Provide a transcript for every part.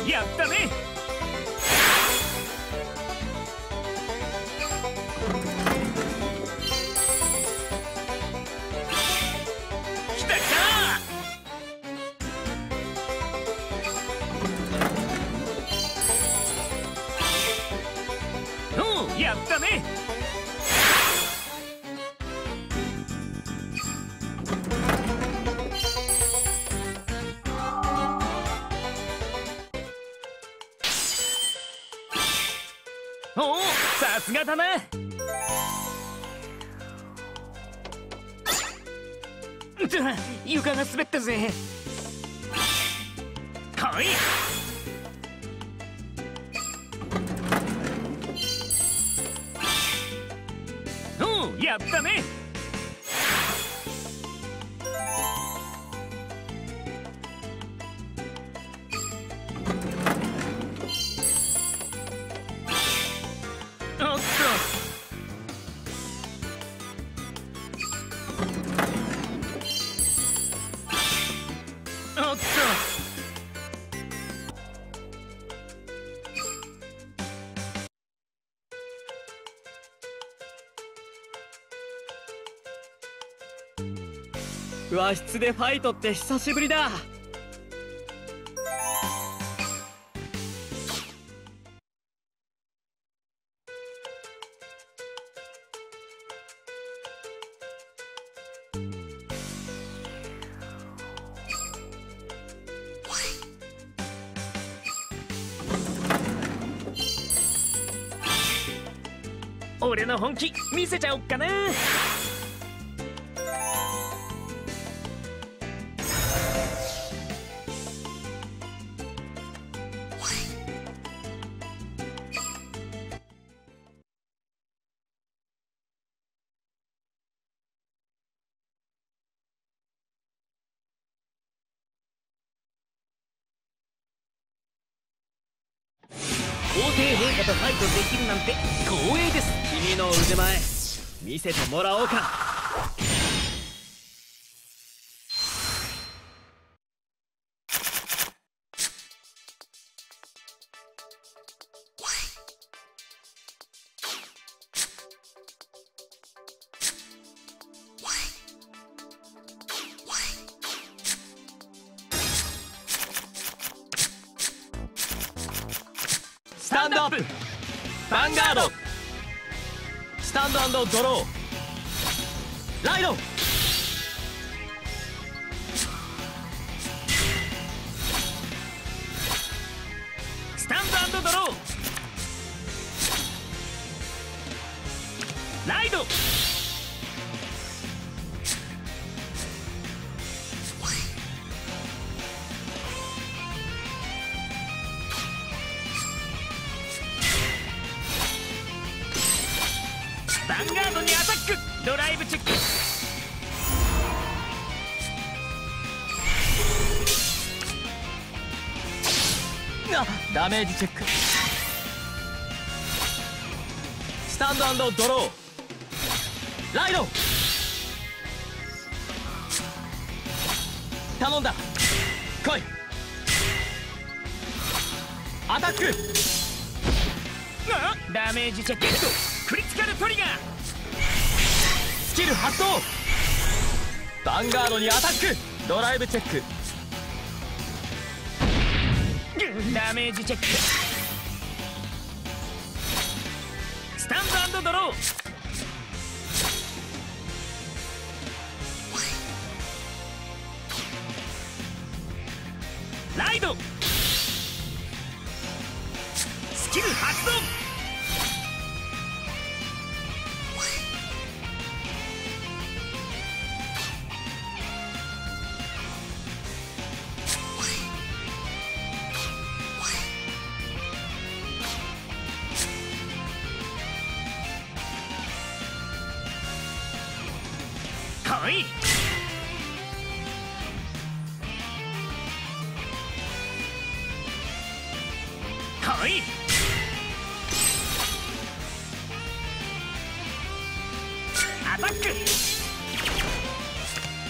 やったね。来た来た。おう、やったね。おお、さすがだな。床が滑ったぜ。来い。おう、やったね。おっと。おっと。 和室でファイトって久しぶりだ。 俺の本気見せちゃおっかな。皇帝陛下とファイトできるなんて光栄です。 君の腕前見せてもらおうか。 スタンドアップ。ヴァンガード。 スタンド&ドロー。ライド。 スタンド&ドロー。ライド。ヴァンガードにアタック。ドライブチェック。 ダメージチェック。スタンド&ドロー。ライド。頼んだ。来い。アタック。 ダメージチェック。クリティカルトリガー。 スキル発動。ヴァンガードにアタック。ドライブチェック。 ダメージチェック。スタンド&ドロー。ライド。スキル発動。来い。来い。アタック。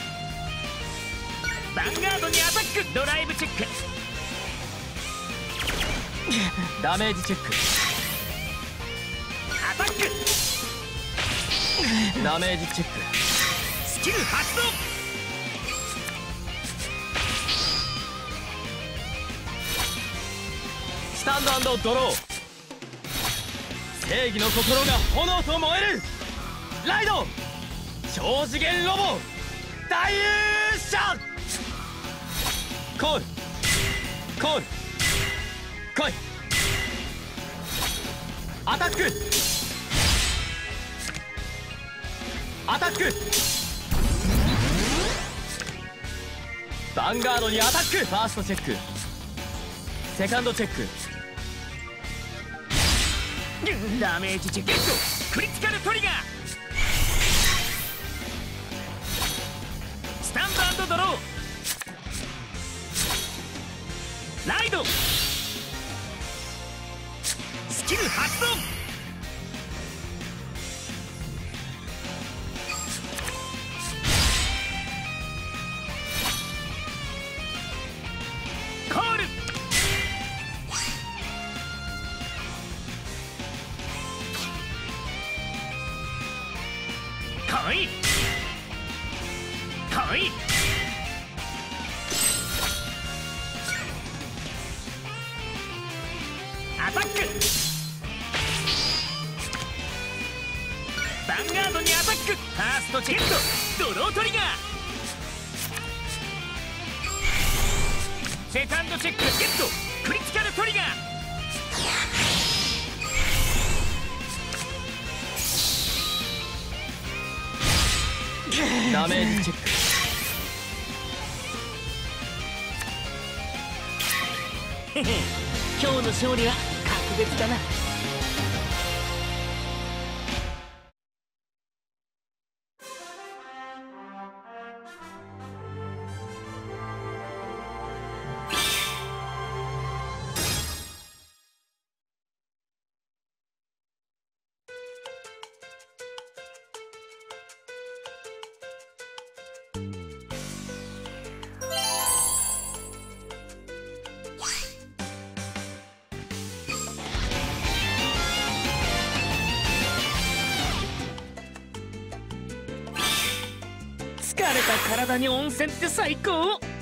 ヴァンガードにアタック。ドライブチェック。 ダメージチェック。 アタック。 ダメージチェック。 スキル発動。 スタンド&ドロー。正義の心が炎と燃える。ライド超次元ロボ大勇者。コールコール来い。アタックアタック。ヴァンガードにアタック。ファーストチェック。セカンドチェック。 ダメージチェック。クリティカルトリガー。スタンド&ドロー。ライドスキル発動。コール。来い来い。アタック。ヴァンガードにアタック。ファーストチェック。ドロートリガー。セカンドチェックゲット。クリティカルトリガー。ダメージチェック。 へへ、今日の勝利は格別だな。疲れた体に温泉って最高。